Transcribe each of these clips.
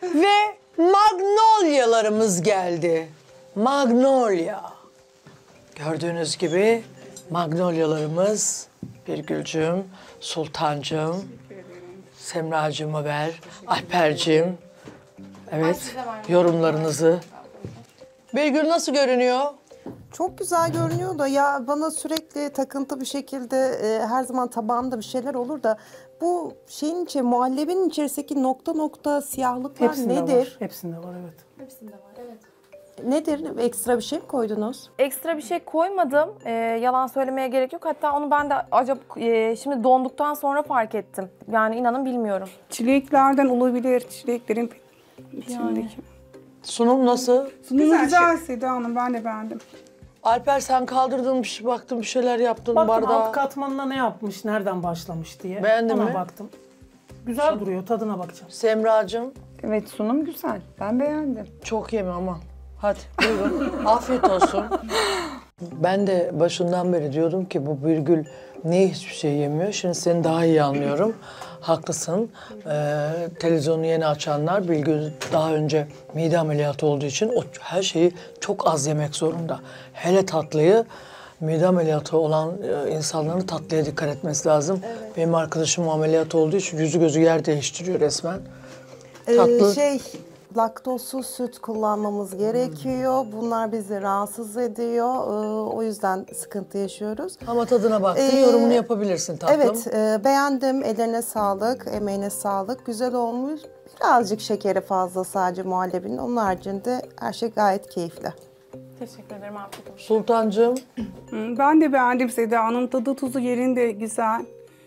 Ve magnolyalarımız geldi. Magnolia. Gördüğünüz gibi magnolyalarımız Birgül'cüğüm, Sultancığım, Semracığıma ver, Alper'cim. Evet, yorumlarınızı. Birgül nasıl görünüyor? Çok güzel görünüyor da ya bana sürekli takıntı bir şekilde her zaman tabağımda bir şeyler olur da bu şeyin muhallebinin içerisindeki nokta nokta siyahlıklar Hepsinde nedir? var. Hepsinde var, evet. Hepsinde var, evet. Nedir? Ekstra bir şey mi koydunuz? Ekstra bir şey koymadım. Yalan söylemeye gerek yok. Hatta onu ben de acaba şimdi donduktan sonra fark ettim. Yani inanın bilmiyorum. Çileklerden olabilir, çileklerin içindeki. Sunum nasıl? Sunum güzel Seda Hanım, ben de beğendim. Alper sen kaldırdın, baktın bir şeyler yaptın Baktım bardağa. alt katmanına ne yapmış, nereden başlamış diye. Beğendin Ona mi? baktım. Güzel duruyor, tadına bakacağım. Semracığım Evet, sunum güzel. Ben beğendim. çok yeme ama. Hadi buyurun. Afiyet olsun. Ben de başından beri diyordum ki bu Birgül niye hiçbir şey yemiyor? Şimdi seni daha iyi anlıyorum. Haklısın. Televizyonu yeni açanlar Birgül daha önce mide ameliyatı olduğu için o her şeyi çok az yemek zorunda. Hele tatlıyı mide ameliyatı olan insanların tatlıya dikkat etmesi lazım. Evet. Benim arkadaşım ameliyat olduğu için yüzü gözü yer değiştiriyor resmen. Tatlı. Laktozsuz süt kullanmamız gerekiyor. Bunlar bizi rahatsız ediyor. O yüzden sıkıntı yaşıyoruz. Ama tadına baktın, yorumunu yapabilirsin tatlım. Evet, beğendim. Ellerine sağlık, emeğine sağlık. Güzel olmuş. Birazcık şekeri fazla sadece muhallebinin. Onun haricinde her şey gayet keyifli. Teşekkür ederim. Afiyet olsun. Sultancığım, Ben de beğendim Seda Hanım, tadı tuzu yerinde güzel.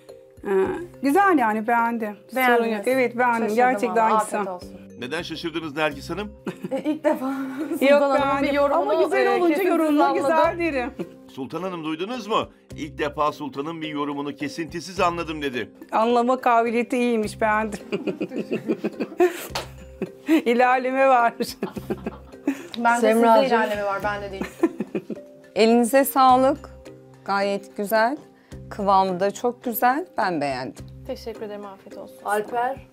Güzel yani, beğendim. Beğendiniz. Sorun yok. Evet, beğendim. Şaşırdım Gerçekten ama, güzel. afiyet olsun. Neden şaşırdınız Nergis Hanım? İlk defa Yok, Sultan Hanım'ın bir beğendim. yorumunu Ama güzel olunca kesintisiz yorumunu anladım. güzel derim. Sultan Hanım duydunuz mu? İlk defa Sultan'ın bir yorumunu kesintisiz anladım dedi. Anlama kabiliyeti iyiymiş, beğendim. İlerleme varmış. Bende sizde Semracığım. ilerleme var, bende değil. Elinize sağlık. Gayet güzel. Kıvamı da çok güzel. Ben beğendim. Teşekkür ederim. Afiyet olsun. Alper.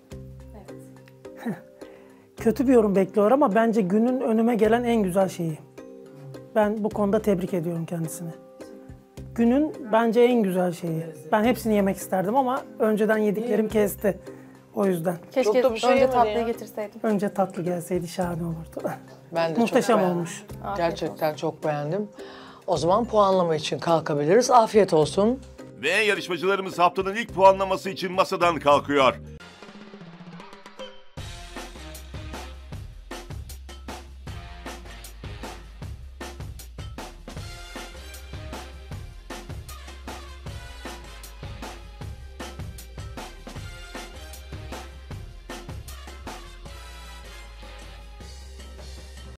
Kötü bir yorum bekliyor ama bence günün önüme gelen en güzel şeyi. Ben bu konuda tebrik ediyorum kendisini. Günün bence en güzel şeyi. Ben hepsini yemek isterdim ama önceden yediklerim kesti. O yüzden. Keşke Çok da bir şey önce yemedin tatlıyı ya. getirseydim. Önce tatlı gelseydi şahane olurdu. Ben de Muhteşem çok beğendim. olmuş. Gerçekten çok beğendim. O zaman puanlama için kalkabiliriz. Afiyet olsun. Ve yarışmacılarımız haftanın ilk puanlaması için masadan kalkıyor.